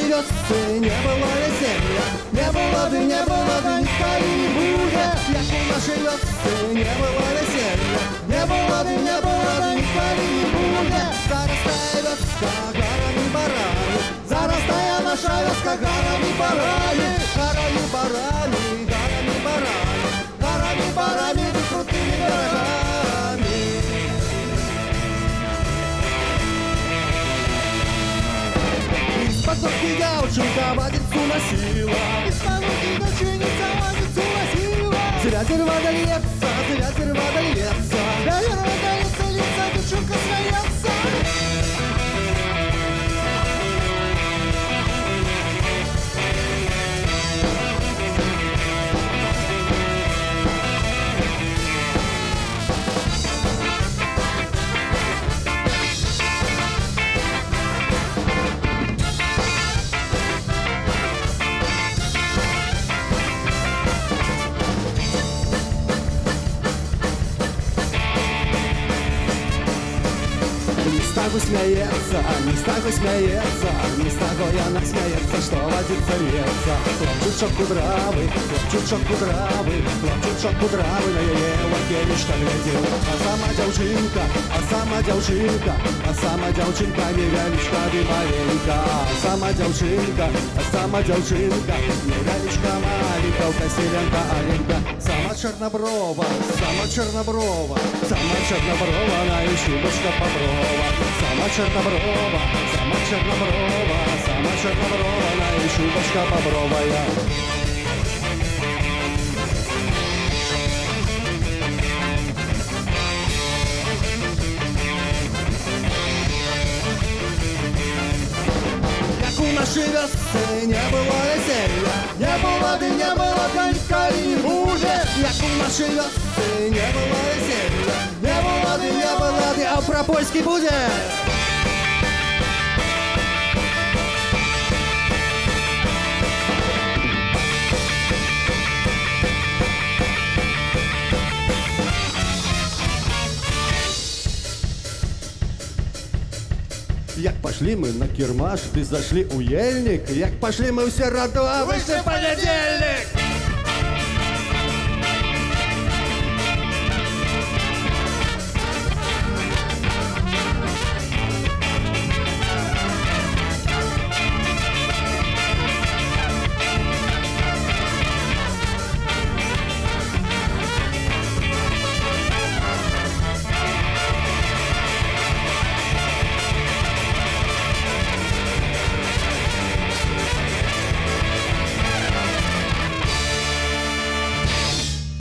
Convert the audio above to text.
нашей вёсцы не было веселья, не было никогда не будет. Як у нашей вёсцы не было веселья, не было никогда не будет. Зарастая вёска горами-барами, зарастая наша вёска горами-барами, горами-барами, горами-барами, горами-барами и крутыми берегами. Из-под ножки девчонка водицу носила, из-под ножки девчонка водицу носила. Зря зервада льется, зря зервада льется, зря зервада льется, девчонка смеется. Смеется, не с того смеется, не с того она смеется, что водится льется. Хлопчут шок-кудрявый, хлопчут шок-кудрявый, хлопчут шок-кудрявый, на ее вакелишко глядел. А сама девчинка, а сама девчинка, а сама девчинка невеличка и маленька. А сама девчинка, невеличка маленька, Косиленко Аленька. Сама черноброва, сама черноброва, сама черноброва, на ее шубочка боброва. Сама черноброва, сама черноброва, сама черноброва, на ее шубочка бобровая. Как у нашей вёсцы не было веселья, не было конька и не будет. Как у нашей вёсцы не было веселья, не было, а про польский будет. Як пошли мы на кірмаш, ты зашли у ельник, як пошли мы все радоваться.